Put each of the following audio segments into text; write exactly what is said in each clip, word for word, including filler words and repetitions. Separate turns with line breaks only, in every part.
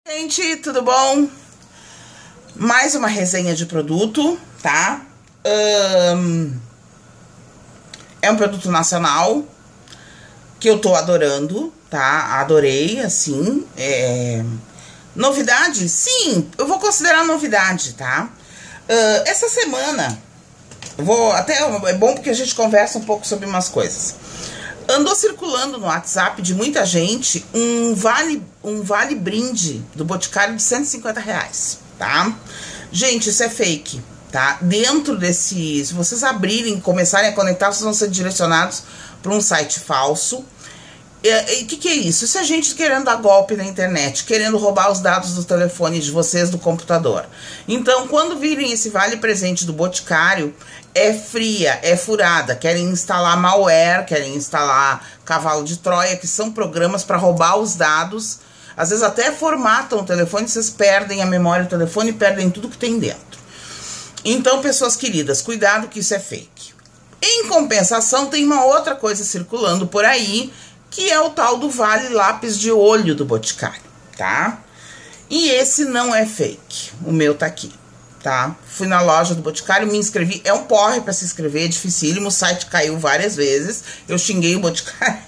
Gente, tudo bom? Mais uma resenha de produto, tá? Um, é um produto nacional que eu tô adorando, tá? Adorei, assim. É... Novidade? Sim, eu vou considerar novidade, tá? Uh, essa semana, vou até é bom porque a gente conversa um pouco sobre umas coisas. Andou circulando no WhatsApp de muita gente um vale, um vale brinde do Boticário de cento e cinquenta reais, tá? Gente, isso é fake, tá? Dentro desse, se vocês abrirem, começarem a conectar, vocês vão ser direcionados para um site falso. E o que, que é isso? Isso é gente querendo dar golpe na internet, querendo roubar os dados do telefone de vocês, do computador. Então, quando virem esse vale presente do Boticário, é fria, é furada, querem instalar malware, querem instalar cavalo de Troia, que são programas para roubar os dados. Às vezes até formatam o telefone, vocês perdem a memória do telefone e perdem tudo que tem dentro. Então, pessoas queridas, cuidado que isso é fake. Em compensação, tem uma outra coisa circulando por aí, que é o tal do vale lápis de olho do Boticário, tá? E esse não é fake, o meu tá aqui, tá? Fui na loja do Boticário, me inscrevi, é um porre pra se inscrever, é dificílimo, o site caiu várias vezes, eu xinguei o Boticário,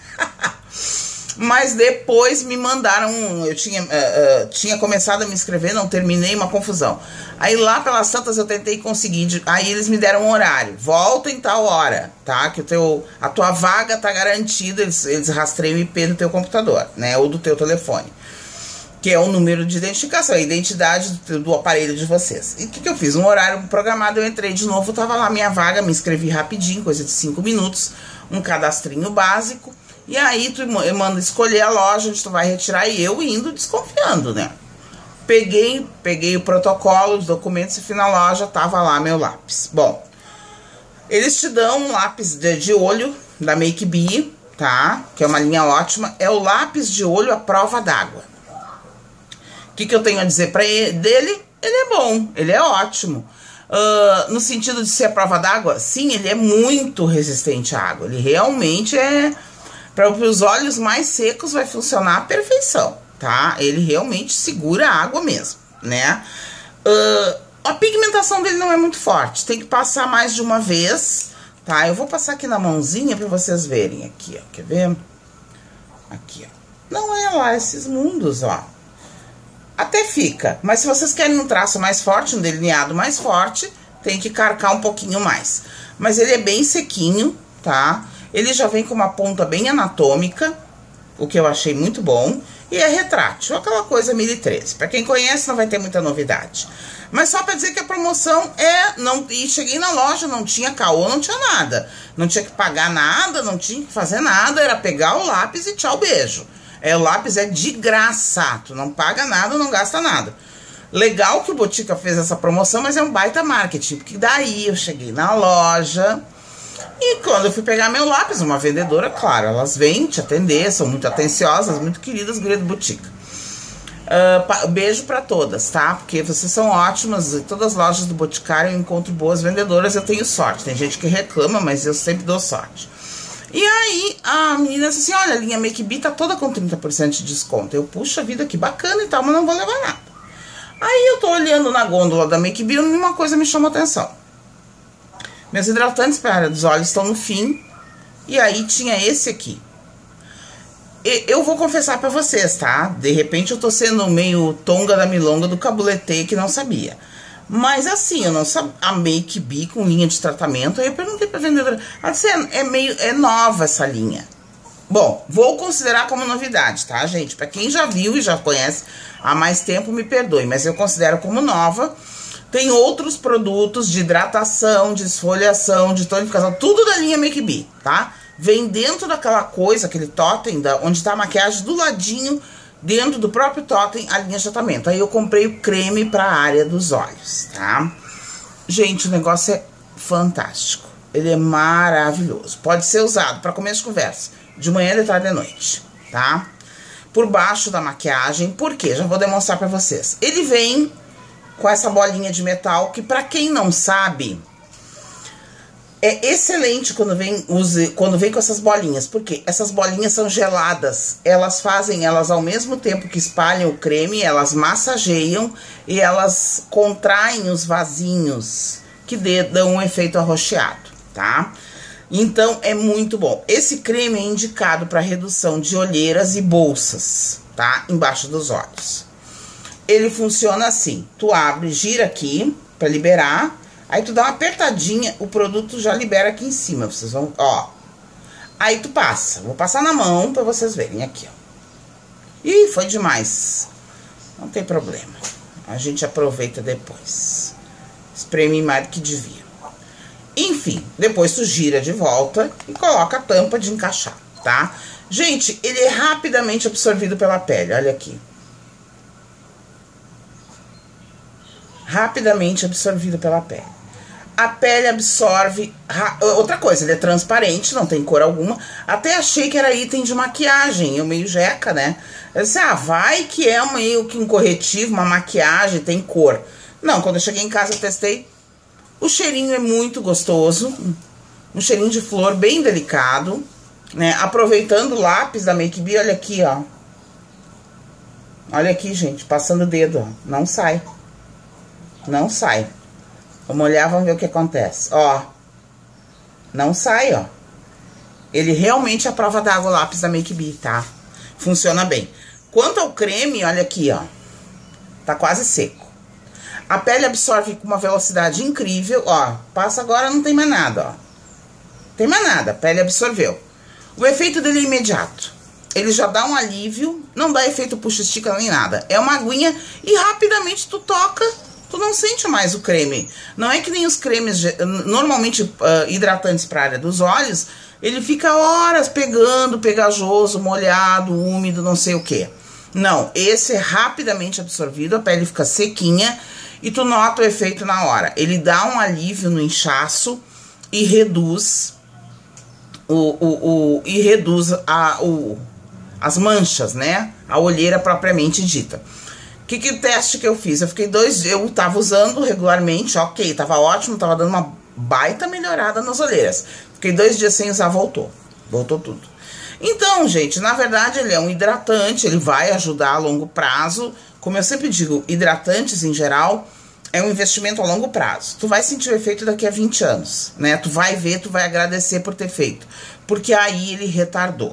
mas depois me mandaram, eu tinha, uh, uh, tinha começado a me inscrever, não terminei, uma confusão. Aí lá pelas tantas eu tentei conseguir, aí eles me deram um horário, volta em tal hora, tá? Que o teu, a tua vaga tá garantida, eles, eles rastreiam o I P do teu computador, né? Ou do teu telefone, que é o número de identificação, a identidade do, do aparelho de vocês. E o que, que eu fiz? Um horário programado, eu entrei de novo, tava lá minha vaga, me inscrevi rapidinho, coisa de cinco minutos, um cadastrinho básico. E aí tu manda escolher a loja onde tu vai retirar e eu indo desconfiando, né? Peguei, peguei o protocolo, os documentos e fui na loja, tava lá meu lápis. Bom, eles te dão um lápis de, de olho da Make Be, tá? Que é uma linha ótima. É o lápis de olho à prova d'água. O que, que eu tenho a dizer pra ele, dele? Ele é bom, ele é ótimo. Uh, no sentido de ser a prova d'água, sim, ele é muito resistente à água. Ele realmente é... Para os olhos mais secos vai funcionar à perfeição, tá? Ele realmente segura a água mesmo, né? Uh, a pigmentação dele não é muito forte, tem que passar mais de uma vez, tá? Eu vou passar aqui na mãozinha para vocês verem aqui, ó. Quer ver? Aqui, ó. Não é lá esses mundos, ó. Até fica, mas se vocês querem um traço mais forte, um delineado mais forte, tem que carcar um pouquinho mais. Mas ele é bem sequinho, tá? Ele já vem com uma ponta bem anatômica, o que eu achei muito bom. E é retrátil, aquela coisa mil e treze. Pra quem conhece, não vai ter muita novidade. Mas só pra dizer que a promoção é... Não, e cheguei na loja, não tinha caô, não tinha nada. Não tinha que pagar nada, não tinha que fazer nada. Era pegar o lápis e tchau, beijo. É, o lápis é de graça. Tu não paga nada, não gasta nada. Legal que o Botica fez essa promoção, mas é um baita marketing. Porque daí eu cheguei na loja... E quando eu fui pegar meu lápis, uma vendedora, claro, elas vêm te atender, são muito atenciosas, muito queridas, guria do Botica. Uh, beijo pra todas, tá? Porque vocês são ótimas, em todas as lojas do Boticário eu encontro boas vendedoras, eu tenho sorte. Tem gente que reclama, mas eu sempre dou sorte. E aí, a menina disse assim, olha, a linha Make Be tá toda com trinta por cento de desconto. Eu, puxa vida, que bacana e tal, mas não vou levar nada. Aí eu tô olhando na gôndola da Make Be e uma coisa me chamou a atenção. Meus hidratantes para a área dos olhos estão no fim. E aí tinha esse aqui. E eu vou confessar para vocês, tá? De repente eu tô sendo meio tonga da milonga do cabuletê que não sabia. Mas assim, eu não sabia. A Make Be com linha de tratamento. Aí eu perguntei pra vendedora. Ela disse, é, é meio... É nova essa linha. Bom, vou considerar como novidade, tá, gente? Pra quem já viu e já conhece há mais tempo, me perdoe. Mas eu considero como nova. Tem outros produtos de hidratação, de esfoliação, de tonificação, tudo da linha Make Be, tá? Vem dentro daquela coisa, aquele totem, da, onde tá a maquiagem do ladinho, dentro do próprio totem, a linha de tratamento. Aí eu comprei o creme pra área dos olhos, tá? Gente, o negócio é fantástico. Ele é maravilhoso. Pode ser usado pra começo de conversa, de manhã, de tarde e de noite, tá? Por baixo da maquiagem, por quê? Já vou demonstrar pra vocês. Ele vem... com essa bolinha de metal, que pra quem não sabe, É excelente quando vem, use, quando vem com essas bolinhas, porque essas bolinhas são geladas. Elas fazem, elas ao mesmo tempo que espalham o creme, elas massageiam e elas contraem os vasinhos, que dão um efeito arroxeado, tá? Então, é muito bom. Esse creme é indicado para redução de olheiras e bolsas, tá? Embaixo dos olhos. Ele funciona assim, tu abre, gira aqui para liberar. Aí tu dá uma apertadinha, o produto já libera aqui em cima, vocês vão, ó. Aí tu passa, vou passar na mão pra vocês verem aqui, ó. Ih, foi demais. Não tem problema, a gente aproveita depois. Espreme mais do que devia. Enfim, depois tu gira de volta e coloca a tampa de encaixar, tá? Gente, ele é rapidamente absorvido pela pele, olha aqui. Rapidamente absorvido pela pele. A pele absorve... Outra coisa, ele é transparente, não tem cor alguma. Até achei que era item de maquiagem, eu meio jeca, né? Eu disse, ah, vai que é meio que um corretivo, uma maquiagem, tem cor. Não, quando eu cheguei em casa eu testei. O cheirinho é muito gostoso. Um cheirinho de flor bem delicado, né? Aproveitando o lápis da Make Be, olha aqui, ó. Olha aqui, gente, passando o dedo, ó. Não sai. Não sai. Vamos olhar, vamos ver o que acontece. Ó. Não sai, ó. Ele realmente é a prova d'água, o lápis da Make Be, tá? Funciona bem. Quanto ao creme, olha aqui, ó. Tá quase seco. A pele absorve com uma velocidade incrível, ó. Passa agora, não tem mais nada, ó. Tem mais nada, a pele absorveu. O efeito dele é imediato. Ele já dá um alívio, não dá efeito puxa-estica nem nada. É uma aguinha e rapidamente tu toca... Tu não sente mais o creme. Não é que nem os cremes, normalmente uh, hidratantes para a área dos olhos, ele fica horas pegando, pegajoso, molhado, úmido, não sei o que. Não, esse é rapidamente absorvido, a pele fica sequinha e tu nota o efeito na hora. Ele dá um alívio no inchaço e reduz, o, o, o, e reduz a, o, as manchas, né? A olheira propriamente dita. Que, que teste que eu fiz? Eu fiquei dois dias, eu tava usando regularmente, ok, tava ótimo, tava dando uma baita melhorada nas olheiras. Fiquei dois dias sem usar, voltou. Voltou tudo. Então, gente, na verdade ele é um hidratante, ele vai ajudar a longo prazo. Como eu sempre digo, hidratantes em geral é um investimento a longo prazo. Tu vai sentir o efeito daqui a vinte anos, né? Tu vai ver, tu vai agradecer por ter feito. Porque aí ele retardou.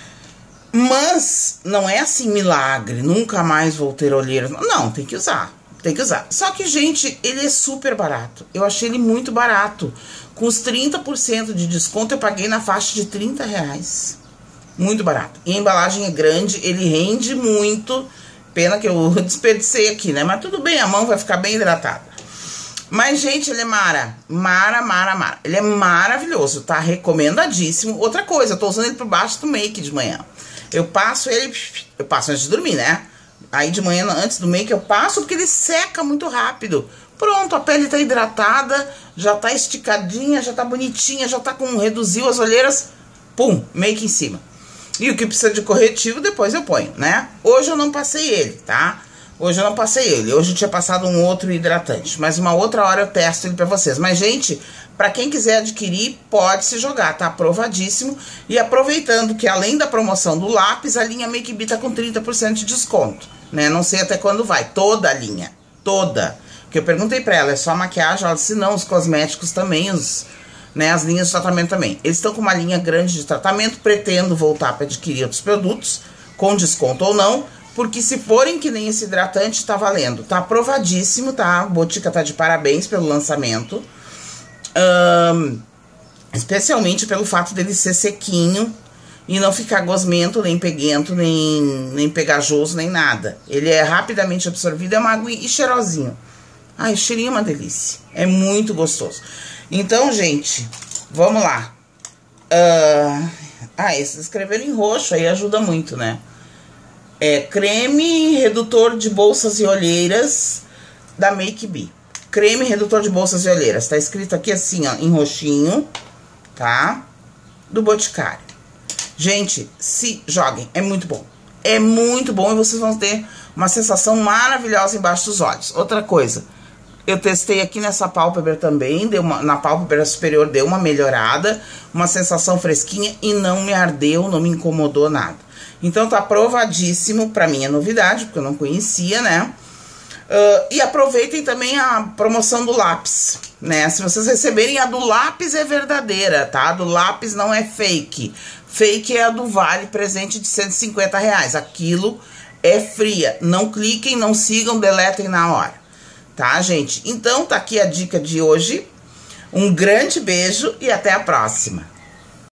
Mas não é assim milagre, nunca mais vou ter olheiras. Não, tem que usar, tem que usar. Só que, gente, ele é super barato. Eu achei ele muito barato. Com os trinta por cento de desconto, eu paguei na faixa de trinta reais. Muito barato. E a embalagem é grande, ele rende muito. Pena que eu desperdicei aqui, né? Mas tudo bem, a mão vai ficar bem hidratada. Mas, gente, ele é mara. Mara, mara, mara. Ele é maravilhoso, tá? Recomendadíssimo. Outra coisa, eu tô usando ele por baixo do make de manhã. Eu passo ele, eu passo antes de dormir, né? Aí de manhã, antes do make, eu passo porque ele seca muito rápido. Pronto, a pele tá hidratada, já tá esticadinha, já tá bonitinha, já tá com, reduziu as olheiras, pum, make em cima. E o que precisa de corretivo, depois eu ponho, né? Hoje eu não passei ele, tá? Hoje eu não passei ele, hoje eu tinha passado um outro hidratante, mas uma outra hora eu testo ele pra vocês. Mas, gente, pra quem quiser adquirir, pode se jogar, tá aprovadíssimo. E aproveitando que além da promoção do lápis, a linha Make Be tá com trinta por cento de desconto, né? Não sei até quando vai, toda a linha, toda. Porque eu perguntei pra ela, é só maquiagem? Ela disse, não, os cosméticos também, os, né, as linhas de tratamento também. Eles estão com uma linha grande de tratamento, pretendo voltar pra adquirir outros produtos, com desconto ou não. Porque se forem que nem esse hidratante, tá valendo. Tá aprovadíssimo, tá? A Botica tá de parabéns pelo lançamento. Um, especialmente pelo fato dele ser sequinho e não ficar gosmento, nem peguento, nem, nem pegajoso, nem nada. Ele é rapidamente absorvido, é uma água e cheirosinho. Ai, o cheirinho é uma delícia. É muito gostoso. Então, gente, vamos lá. Uh, ah, esse escreveram em roxo aí ajuda muito, né? É creme redutor de bolsas e olheiras da Make Be. Creme redutor de bolsas e olheiras. Tá escrito aqui assim, ó, em roxinho, tá? Do Boticário. Gente, se joguem. É muito bom. É muito bom e vocês vão ter uma sensação maravilhosa embaixo dos olhos. Outra coisa, Eu testei aqui nessa pálpebra também, deu uma, na pálpebra superior deu uma melhorada, uma sensação fresquinha e não me ardeu, não me incomodou nada. Então tá aprovadíssimo, pra mim é novidade, porque eu não conhecia, né? Uh, e aproveitem também a promoção do lápis, né? Se vocês receberem a do lápis é verdadeira, tá? A do lápis não é fake. Fake é a do Vale Presente de cento e cinquenta reais. Aquilo é fria. Não cliquem, não sigam, deletem na hora. Tá, gente? Então, tá aqui a dica de hoje. Um grande beijo e até a próxima.